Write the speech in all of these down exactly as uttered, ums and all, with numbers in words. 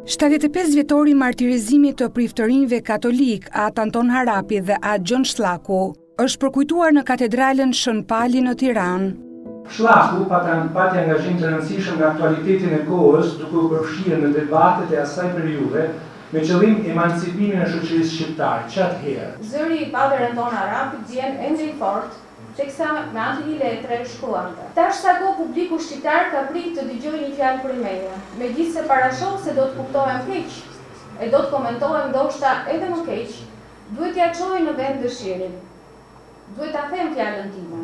shtatëdhjetë e pesë vjetori martirizimi të priftërinjve katolik At Anton Harapi dhe At Gjon Sllaku është përkujtuar në katedralen Shën Pali në Tiranë. Sllaku pati angazhim të rëndësishëm në aktualitetin e kohës, duke u përfshirë në debatet e asaj periudhe me qëllim emancipimin e shoqërisë shqiptare çatëherë. Zëri i Padre Anton Harapit vjen ende i fortë, teksa me anë një letre shkruante. Tash sa kohë publiku shqiptar ka prit të dëgjojë një fjalë për meje, megjithse parashok se do të kuptohem keq e do të komentohem ndoshta edhe më keq, duhet ja çoj në vend dëshirin. Duhet ta them fjalën time.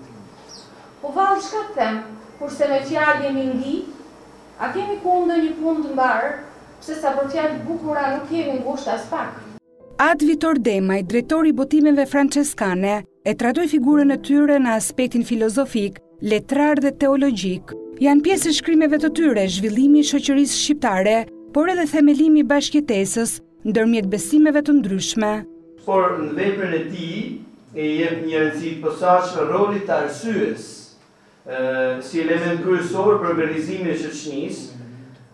Po vallë çka të them, kurse me fjalë jemi ngi, a kemi ku ndonjë punë të mbarë, pse sa për fjalë bukura nuk kemi ngushtë as pak. Ad Vitor Demaj, drejtori i botimeve franceskane, e trajtoi figurën e tyre në aspektin filozofik, letrar dhe teologjik. Janë pjesë e shkrimeve të tyre zhvillimi i shoqërisë shqiptare, por edhe themelimi i bashkëjetesës ndërmjet besimeve të ndryshme. Por në veprën e tij e jep një rëndësi të posaçme rolit të arsyes, si element kryesor për organizimin e shoqënisë,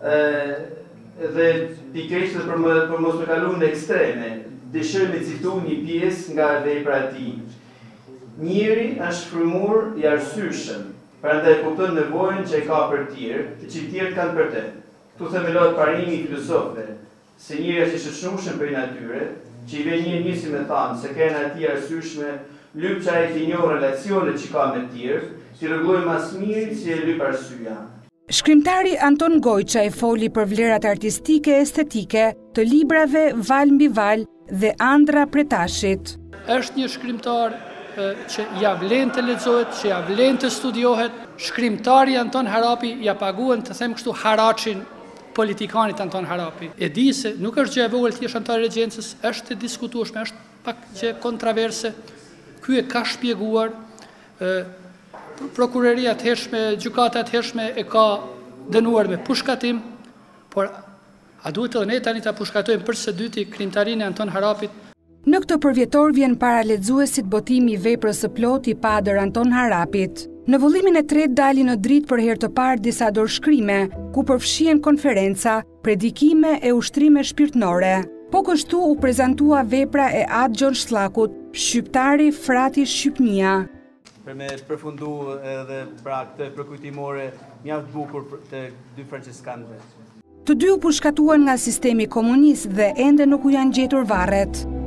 dhe pikërisht për, për mos me kalu në ekstreme, dëshiroj me citu një pjesë nga vepra e tij. Njeri është frymur i arsyeshëm, prandaj kupton nevojën që e ka për tjerë, që të tjerë kanë për te. Ktu themelohet parimi i filozofëve, se njeri është i shoqënueshëm për natyre, që i vjen një nisi me thanë se kanë aty arsyeshme, lyp çaj të njohë relacionet që ka me tjerë, si rregullojë mas miri si e lyp arsyeja. Shkrimtari Anton Gojça e foli për vlerat artistike e estetike të librave Val mbi Val dhe Andra Pretashit. Është një shkrimtar që ja vlen të lexohet, që ja vlen të studiohet. Shkrimtari Anton Harapi ja paguën, të them kështu, haraçin politikanit Anton Harapi. E di se nuk është gjë e vogël thjesht antar regjencës, është e diskutueshme, është pak që kontroverse. Ky e ka shpjeguar, prokuroria të hershme, gjykata të hershme e ka dënuar me pushkatim, por a duhet edhe ne tani ta pushkatojmë për së dyti krimtarinë e Anton Harapit? Në këtë përvjetor vjen para lexuesit botimi i veprës së plotë i Padër Anton Harapit. Në vëllimin e tretë dalin në dritë për herë të parë disa dorëshkrime, ku përfshihen konferenca, predikime e ushtrime shpirtërore. Po kështu u prezantua vepra e At Gjon Sllakut, Shqiptari frati Shqipnia. Për me përfundu edhe pra këtë përkujtimore mjaft bukur të dy franceskanëve. Të dy u pushkatuan nga sistemi komunist dhe ende nuk u janë gjetur varret.